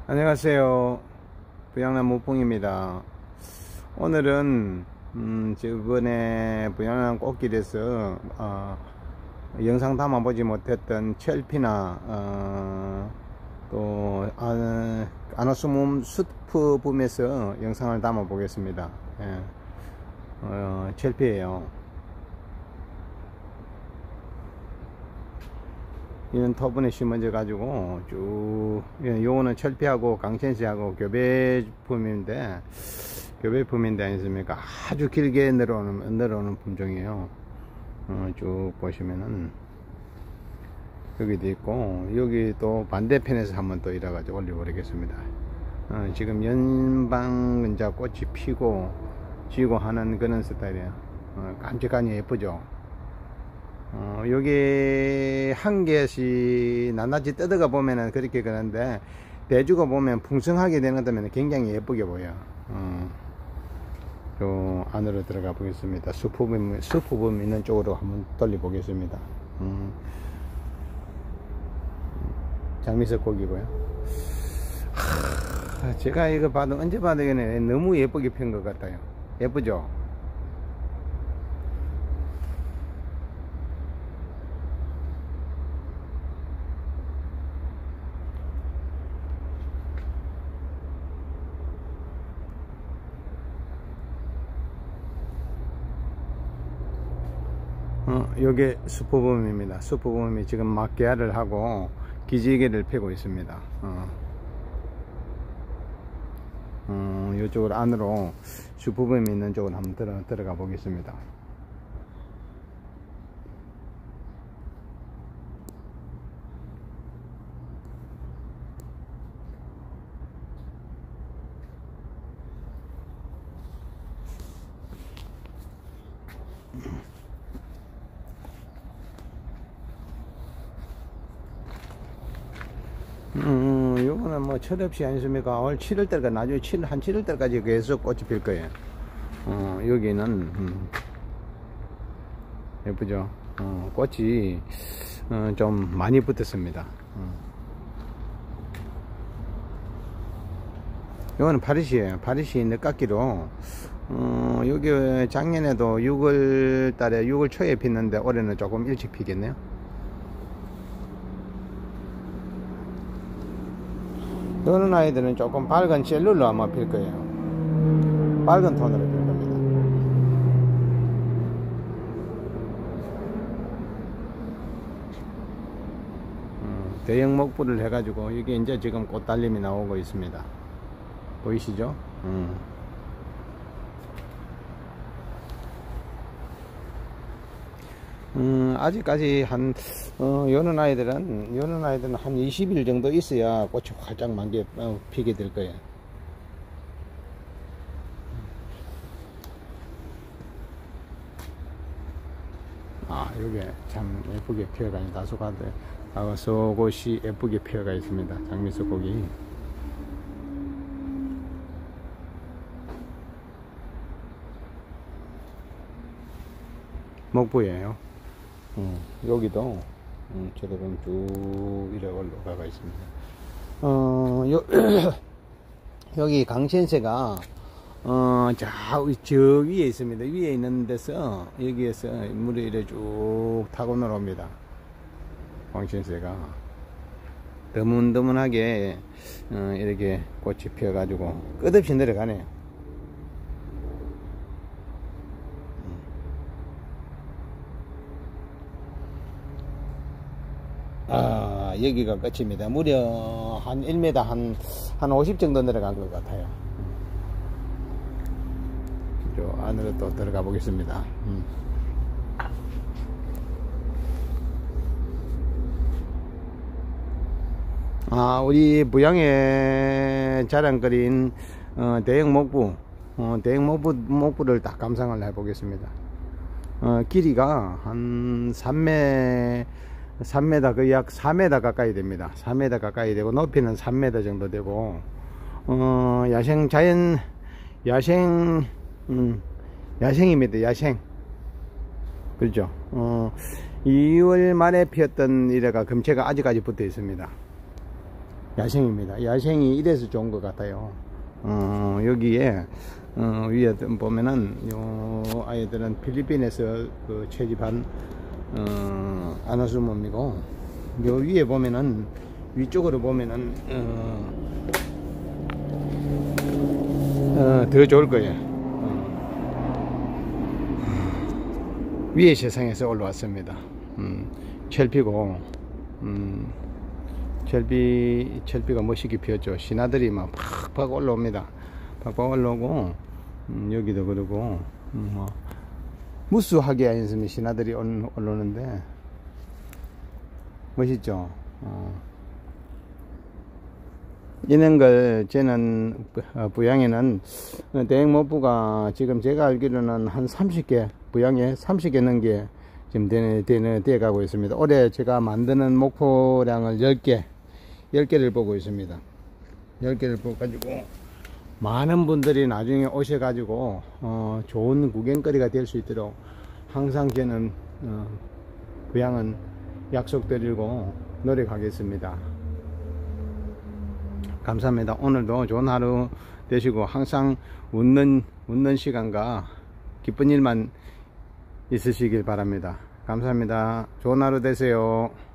안녕하세요. 부양남 무풍입니다. 오늘은 저번에 부양남 꽃길에서 영상 담아보지 못했던 철피나 또 아노스몸 수프붐에서 영상을 담아 보겠습니다. 철피예요. 이는 터분에 심어져 가지고 쭉, 요거는 철피하고 강천시하고 교배품인데 아니십니까? 아주 길게 늘어오는 품종이에요. 쭉 보시면은 여기도 있고, 여기 또 반대편에서 한번 또 이래가지고 올려버리겠습니다. 지금 연방근자 꽃이 피고 지고 하는 그런 스타일이에요. 깜찍하니 예쁘죠? 여기 한 개씩 낱낱이 뜯어가 보면은 그렇게 그런데 대주가 보면 풍성하게 되는 것 때문에 굉장히 예쁘게 보여. 요 안으로 들어가 보겠습니다. 수프붐 있는 쪽으로 한번 돌려 보겠습니다. 장미석 고기고요. 제가 이거 봐도 언제 봐도 너무 예쁘게 핀 것 같아요. 예쁘죠? 요게 수프붐입니다. 수프붐이 지금 막 개화를 하고 기지개를 펴고 있습니다. 요쪽으로 안으로 수프붐이 있는 쪽으로 한번 들어가 보겠습니다. 요거는 뭐 철없이 아니십니까? 올 7월달까 나중에 한 7월달까지 계속 꽃이 필 거예요. 여기는 예쁘죠? 꽃이 좀 많이 붙었습니다. 요거는 파리시에요. 파리시 늦깎이로 여기 작년에도 6월달에 6월 초에 피는데 올해는 조금 일찍 피겠네요. 이런 아이들은 조금 밝은 셀룰로 아마 필 거예요. 밝은 톤으로 필 겁니다. 대형 목불을 해가지고 이게 이제 지금 꽃달림이 나오고 있습니다. 보이시죠? 아직까지 요런 아이들은 한 20일 정도 있어야 꽃이 활짝 만개 피게 될 거예요. 요게 참 예쁘게 피어가 있는 다소곳이 예쁘게 피어가 있습니다. 장미석고기. 목부예요. 여기도 저렇게 쭉 이래 올라가 있습니다. 여기 강천새가 저 위에 있습니다. 위에 있는 데서 여기에서 물이 이래 쭉 타고 내려옵니다. 강천새가 드문드문하게 이렇게 꽃이 피어 가지고 끝없이 내려가네요. 여기가 끝입니다. 무려 한 1m 한 50 정도 내려간 것 같아요. 저 안으로 또 들어가 보겠습니다. 우리 부양에 자랑거리인 대형 목부를 딱 감상을 해 보겠습니다. 길이가 한 3m 거의 약 4m 가까이 됩니다. 4m 가까이 되고 높이는 3m 정도 되고 야생입니다. 야생. 그렇죠. 2월 말에 피었던 이래가 금체가 아직까지 붙어 있습니다. 야생입니다. 야생이 이래서 좋은 것 같아요. 여기에 위에 보면은 요 아이들은 필리핀에서 그 채집한 아나수몸이고, 요 위에 보면은 위쪽으로 보면은 더 좋을 거예요. 위에 세상에서 올라왔습니다. 첼피고, 첼피가 멋있게 피었죠. 신하들이 막 팍팍 올라옵니다. 팍팍 올라오고, 여기도 그러고, 뭐 무수하게 아니었으면 신하들이 올라오는데 멋있죠. 이런 걸 저는 부양에는 대행모부가 지금 제가 알기로는 한 30개, 부양에 30개 넘게 지금 되어 가고 있습니다. 올해 제가 만드는 목표량을 10개를 보고 있습니다. 10개를 보고 가지고 많은 분들이 나중에 오셔 가지고 좋은 구경거리가 될 수 있도록 항상 저는 부양은 약속드리고 노력하겠습니다. 감사합니다. 오늘도 좋은 하루 되시고 항상 웃는 시간과 기쁜 일만 있으시길 바랍니다. 감사합니다. 좋은 하루 되세요.